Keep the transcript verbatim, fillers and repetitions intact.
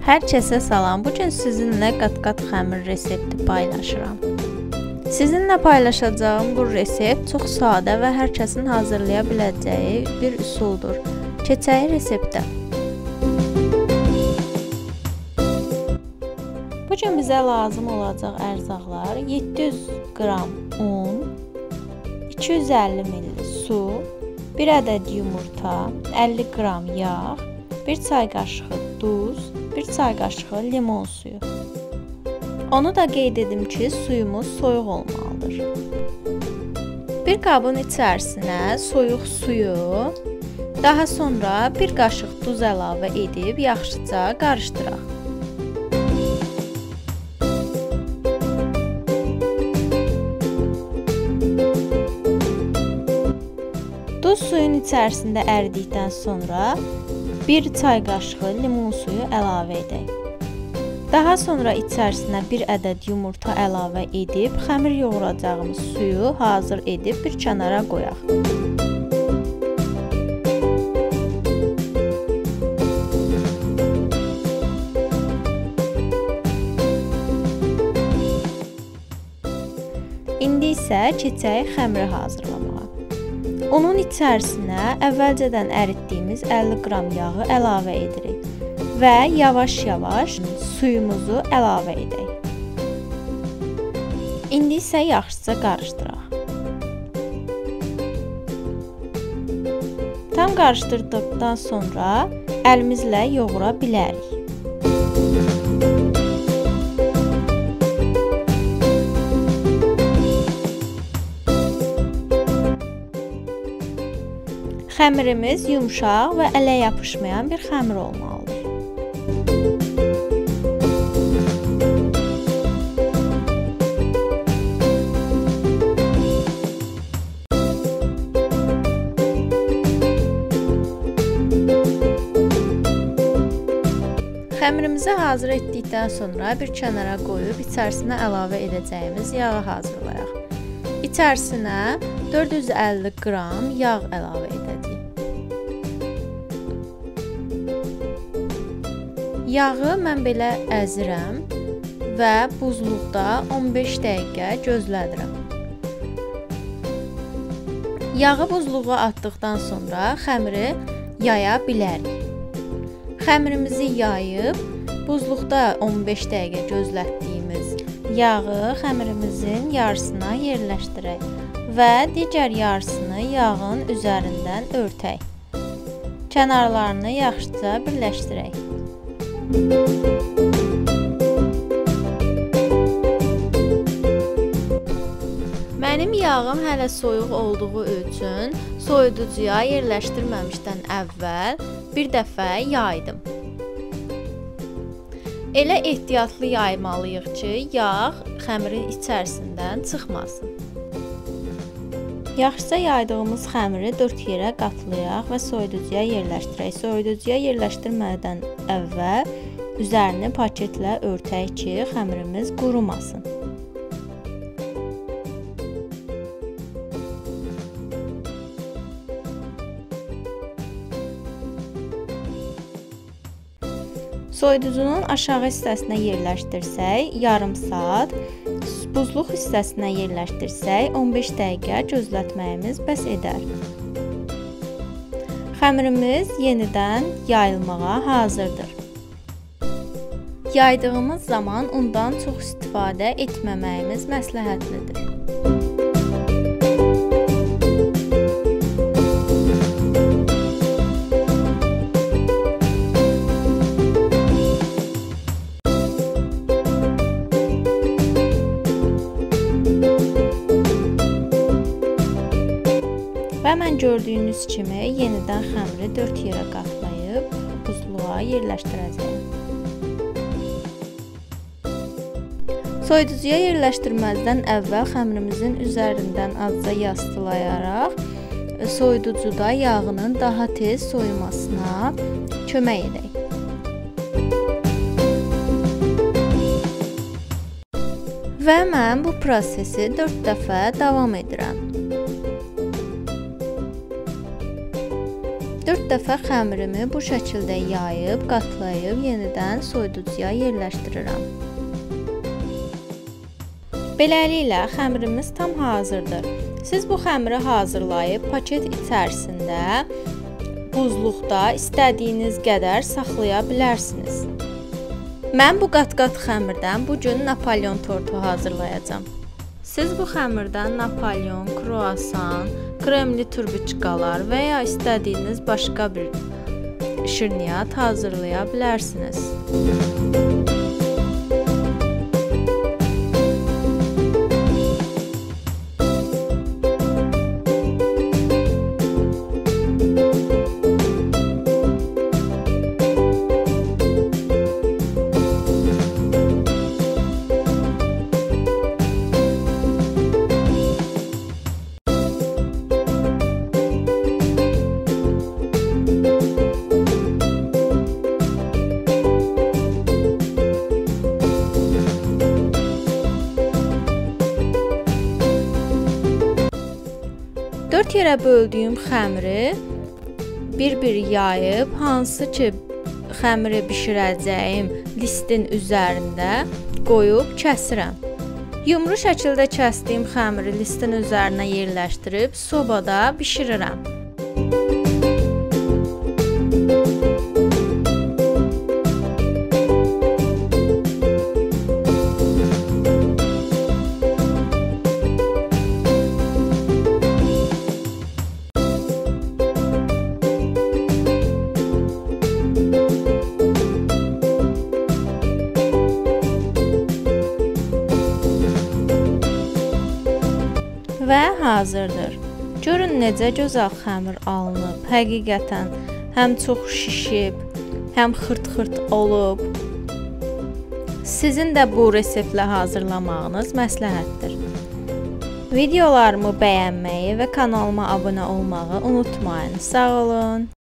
Hər kəsə salam. Bu gün sizinlə qat-qat xəmir resepti paylaşıram. Sizinlə paylaşacağım bu resept çox sadə və hər kəsin hazırlaya biləcəyi bir üsuldur. Keçək reseptə. Bu gün bizə lazım olacaq ərzaqlar: yeddi yüz qram un, iki yüz əlli mililitre su, bir ədəd yumurta, əlli qram yağ, bir çay qaşığı duz, bir çay qaşığı limon suyu. Onu da qeyd edim ki, suyumuz soyuq olmalıdır. Bir qabın içərisinə soyuq suyu, daha sonra bir qaşıq duz əlavə edib yaxşıca qarışdıraq. Duz suyun içərisində əridikdən sonra bir çay qaşığı limon suyu əlavə edək. Daha sonra içərisinə bir ədəd yumurta əlavə edib xəmir yoğuracağımız suyu hazır edib bir kənara qoyaq. İndi isə keçək xəmiri hazırlamağa. Onun içərisinə əvvəlcədən əritdiyimiz əlli qram yağı əlavə edirik və yavaş-yavaş suyumuzu əlavə edək. İndi isə yaxşıca qarışdıraq. Tam qarışdırdıqdan sonra əlimizlə yoğura bilərik. Xəmirimiz yumşaq və ələ yapışmayan bir xəmir olmalıdır. Xəmirimizi hazır etdikdən sonra bir kənara qoyub içərisinə əlavə edəcəyimiz yağı hazırlayaq. İçərisinə dörd yüz əlli qram yağ əlavə edəcəyik. Yağı mən belə əzirəm və buzluqda on beş dəqiqə gözlədirəm. Yağı buzluğa atdıqdan sonra xəmiri yaya bilərik. Xəmirimizi yayıb buzluqda on beş dəqiqə gözlətdiyimiz yağı xəmirimizin yarısına yerləşdirək və digər yarısını yağın üzərindən örtək. Kənarlarını yaxşıca birləşdirək. Mənim yağım hələ soyuq olduğu üçün soyuducuya yerləşdirməmişdən əvvəl bir dəfə yaydım. Elə ehtiyatlı yaymalıyıq ki, yağ xəmirin içərisindən çıxmasın. Yaxşıca yaydığımız xəmiri dörd yerə qatlayaq və soyuducuya yerləşdirək. Soyuducuya yerləşdirmədən əvvəl üzərini paketlə örtək ki, xəmirimiz qurumasın. Soyuducunun aşağı hissəsinə yerləşdirsək yarım saat, buzluq hissəsinə yerləşdirsək on beş dəqiqə gözlətməyimiz bəs edər. Xəmirimiz yenidən yayılmağa hazırdır. Yaydığımız zaman undan çox istifadə etməməyimiz məsləhətlidir. Və mən gördüyünüz kimi yenidən xəmiri dörd yerə qatlayıb buzluğa yerləşdirəcəyim. Soyuducuya yerləşdirməzdən əvvəl xəmirimizin üzərindən azca yastılayaraq soyuducuda yağının daha tez soyumasına kömək edək. Və mən bu prosesi dörd dəfə davam edirəm. dörd dəfə xəmirimi bu şəkildə yayıb, qatlayıb, yenidən soyuducuya yerləşdirirəm. Beləliklə, xəmirimiz tam hazırdır. Siz bu xəmiri hazırlayıb paket içərisində, buzluqda istədiyiniz qədər saxlaya bilərsiniz. Mən bu qat-qat xəmirdən bu gün Napolyon tortu hazırlayacağam. Siz bu xəmirdən Napolyon, kruasan, kremli turbiçkalar və ya istədiyiniz başqa bir şirniyyat hazırlaya bilərsiniz. dörd yerə böldüyüm xəmiri bir-bir yayıb, hansı ki xəmiri bişirəcəyim listin üzərində qoyub kəsirəm. Yumru şəkildə kəsdiyim xəmiri listin üzərinə yerləşdirib sobada bişirirəm. Və hazırdır. Görün necə gözəl xəmir alınıb. Həqiqətən həm çox şişib, həm xırt-xırt olub. Sizin də bu reseptlə hazırlamağınız məsləhətdir. Videolarımı bəyənməyi və kanalıma abunə olmağı unutmayın. Sağ olun.